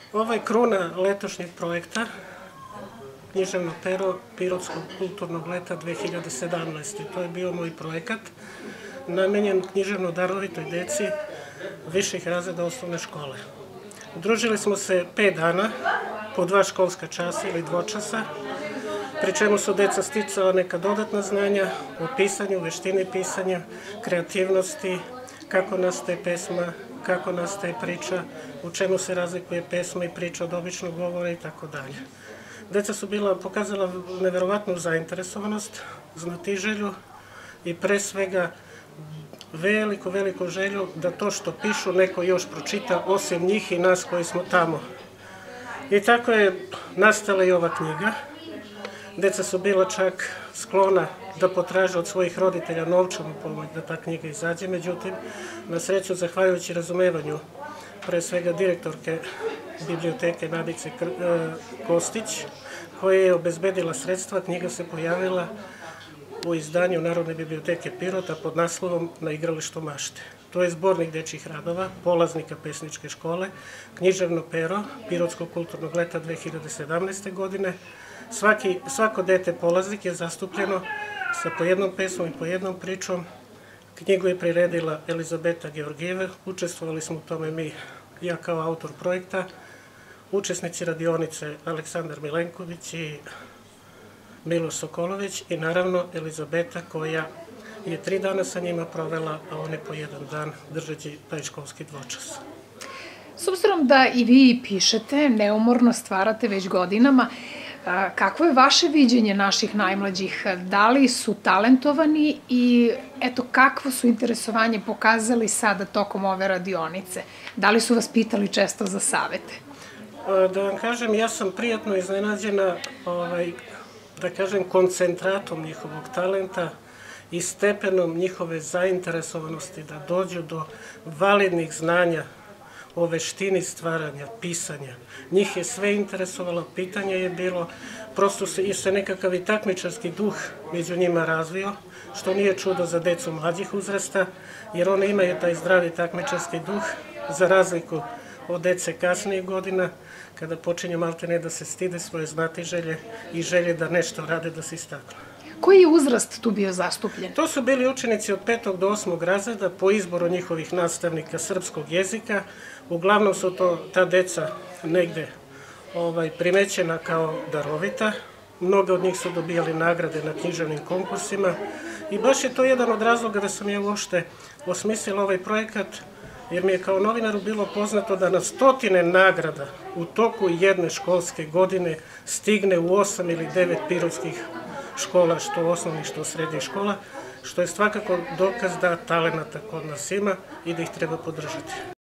Ovo je kruna letošnjeg projekta, Književno pero Pirotskog kulturnog leta 2017. To je bio moj projekat, namenjen književno darovitoj deci viših razreda osnovne škole. Družili smo se 5 dana, po 2 školska časa ili dvočasa, pri čemu su deca sticala neka dodatna znanja o pisanju, veštini pisanja, kreativnosti, kako nastaje pesma, kako nastaje priča, u čemu se razlikuje pesma i priča od običnog govora i tako dalje. Deca su pokazala neverovatnu zainteresovanost, znatiželju i pre svega veliku želju da to što pišu neko još pročita osim njih i nas koji smo tamo. I tako je nastala i ova knjiga. Deca su bila čak sklona da potraže od svojih roditelja novčanu pomoć da ta knjiga izađe, međutim, na sreću, zahvaljujući razumevanju pre svega direktorke biblioteke Nadice Kostić, koja je obezbedila sredstva, knjiga se pojavila u izdanju Narodne biblioteke Pirota pod naslovom Na igralištu mašte. To je zbornik dečjih radova, polaznika pesničke škole, Književno pero Pirotskog kulturnog leta 2017. godine. Svako dete polaznik je zastupljeno sa po jednom pesmom i po jednom pričom. Knjigu je priredila Elizabeta Georgijeva, učestvovali smo u tome mi, ja kao autor projekta, učesnici radionice Aleksandar Milenković i Miloš Sokolović i naravno Elizabeta koja je 3 dana sa njima provela, a one po 1 dan držeći taj školski dvočas. S obzirom da i vi pišete, neumorno stvarate već godinama, kakvo je vaše viđenje naših najmlađih? Da li su talentovani i eto kakvo su interesovanje pokazali sada tokom ove radionice? Da li su vas pitali često za savete? Da vam kažem, ja sam prijatno iznenađena, da kažem, koncentratom njihovog talenta i stepenom njihove zainteresovanosti da dođu do validnih znanja o veštini stvaranja, pisanja. Njih je sve interesovalo, pitanje je bilo, prosto se nekakav i takmičarski duh među njima razvio, što nije čudo za decu mlađih uzrasta, jer one imaju taj zdravi takmičarski duh, za razliku od dece kasnijih godina, kada počinju maltene da se stide svoje znatiželje i želje da nešto rade, da se istaknu. Koji je uzrast tu bio zastupljen? To su bili učenici od 5. do 8. razreda po izboru njihovih nastavnika srpskog jezika. Uglavnom su ta deca negde primećena kao darovita. Mnoga od njih su dobijali nagrade na književnim konkursima i baš je to jedan od razloga da sam ja uopšte osmislila ovaj projekat, jer mi je kao novinaru bilo poznato da na stotine nagrada u toku jedne školske godine stigne u 8 ili 9 pirotskih škola, što osnovnih, što srednjih škola, što je svakako dokaz da talenata kod nas ima i da ih treba podržati.